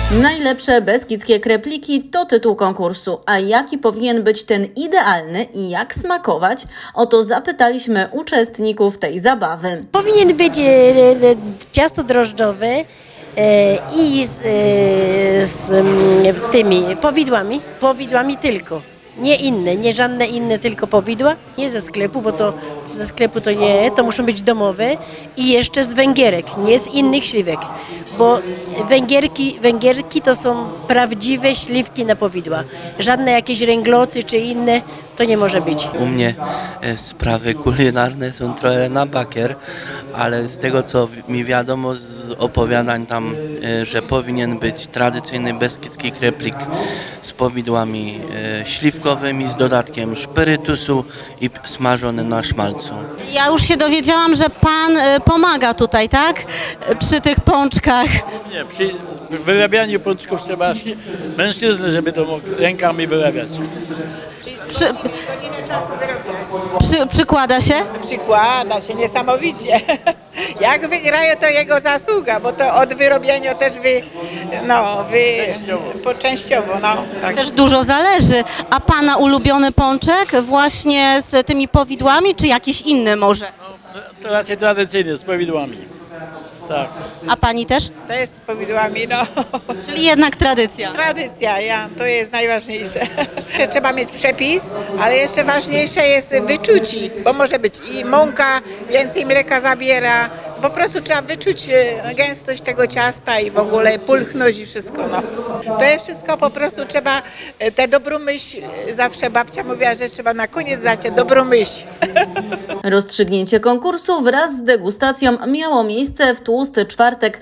Najlepsze beskidzkie krepliki to tytuł konkursu, a jaki powinien być ten idealny i jak smakować? O to zapytaliśmy uczestników tej zabawy. Powinien być ciasto drożdżowe i z tymi powidłami tylko. Nie inne, nie żadne inne, tylko powidła, nie ze sklepu, bo to ze sklepu to nie, to muszą być domowe i jeszcze z węgierek, nie z innych śliwek, bo węgierki to są prawdziwe śliwki na powidła. Żadne jakieś ręgloty czy inne to nie może być. U mnie sprawy kulinarne są trochę na bakier, ale z tego co mi wiadomo z opowiadań tam, że powinien być tradycyjny beskidzki kreplik z powidłami śliwkowymi z dodatkiem szpyrytusu i smażony na szmalcu. Ja już się dowiedziałam, że pan pomaga tutaj, tak? Przy tych pączkach. Nie, przy wyrabianiu pączków trzeba mężczyzny, żeby to mógł rękami wyrabiać. Przykłada się? Przykłada się niesamowicie. Jak wygraje, to jego zasługa, bo to od wyrobienia też częściowo. Tak. Też dużo zależy. A pana ulubiony pączek właśnie z tymi powidłami, czy jakiś inny może? To raczej tradycyjny, z powidłami. Tak. A pani też? Też z powidłami, Czyli jednak tradycja. Tradycja, to jest najważniejsze. Trzeba mieć przepis, ale jeszcze ważniejsze jest wyczucie, bo może być i mąka, więcej mleka zabiera. Po prostu trzeba wyczuć gęstość tego ciasta i w ogóle pulchnąć i wszystko. To jest wszystko po prostu trzeba, tę dobrą myśl, zawsze babcia mówiła, że trzeba na koniec dać dobrą myśl. Rozstrzygnięcie konkursu wraz z degustacją miało miejsce w tłusty czwartek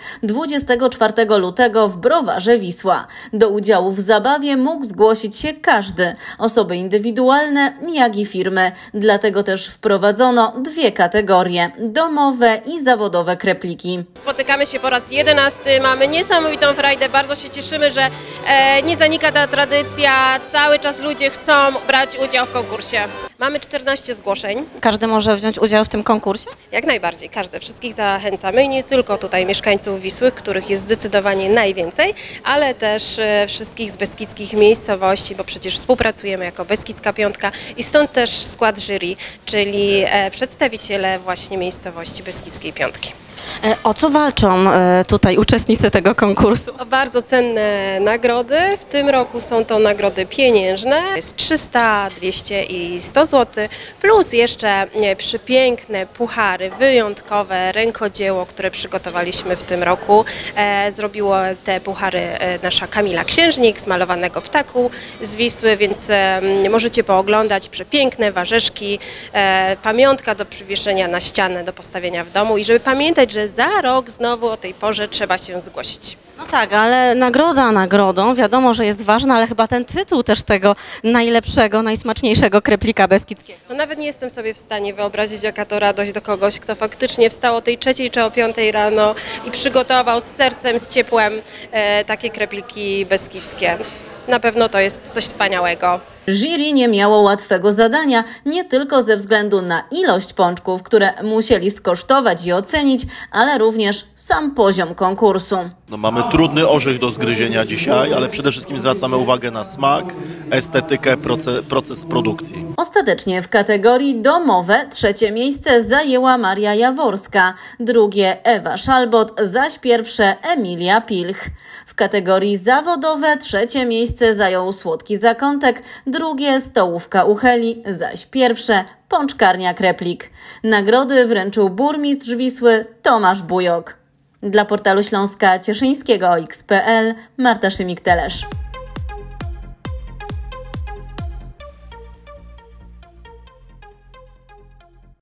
24 lutego w Browarze Wisła. Do udziału w zabawie mógł zgłosić się każdy, osoby indywidualne, jak i firmy. Dlatego też wprowadzono dwie kategorie – domowe i zawodowe krepliki. Spotykamy się po raz 11, mamy niesamowitą frajdę, bardzo się cieszymy, że nie zanika ta tradycja, cały czas ludzie chcą brać udział w konkursie. Mamy 14 zgłoszeń. Każdy może wziąć udział w tym konkursie? Jak najbardziej, każdy. Wszystkich zachęcamy i nie tylko tutaj mieszkańców Wisły, których jest zdecydowanie najwięcej, ale też wszystkich z beskidzkich miejscowości, bo przecież współpracujemy jako Beskidzka Piątka i stąd też skład jury, czyli przedstawiciele właśnie miejscowości Beskidzkiej Piątki. O co walczą tutaj uczestnicy tego konkursu? O bardzo cenne nagrody. W tym roku są to nagrody pieniężne. Jest 300, 200 i 100 zł. Plus jeszcze przepiękne puchary, wyjątkowe rękodzieło, które przygotowaliśmy w tym roku. Zrobiło te puchary nasza Kamila Księżnik z malowanego ptaku z Wisły, więc możecie pooglądać przepiękne warzeszki, pamiątka do przywieszenia na ścianę, do postawienia w domu i żeby pamiętać, że za rok znowu o tej porze trzeba się zgłosić. No tak, ale nagroda nagrodą, wiadomo, że jest ważna, ale chyba ten tytuł też tego najlepszego, najsmaczniejszego kreplika beskidzkiego. No nawet nie jestem sobie w stanie wyobrazić, jaka to radość do kogoś, kto faktycznie wstał o tej 3 czy o 5 rano i przygotował z sercem, z ciepłem takie krepliki beskidzkie. Na pewno to jest coś wspaniałego. Jury nie miało łatwego zadania, nie tylko ze względu na ilość pączków, które musieli skosztować i ocenić, ale również sam poziom konkursu. Mamy trudny orzech do zgryzienia dzisiaj, ale przede wszystkim zwracamy uwagę na smak, estetykę, proces produkcji. Ostatecznie w kategorii domowe trzecie miejsce zajęła Maria Jaworska, drugie Ewa Szalbot, zaś pierwsze Emilia Pilch. W kategorii zawodowe trzecie miejsce zajął Słodki Zakątek, drugie Stołówka u Heli, zaś pierwsze Pączkarnia Kreplik. Nagrody wręczył burmistrz Wisły Tomasz Bujok. Dla portalu Śląska Cieszyńskiego OX.pl Marta Szymik-Telesz.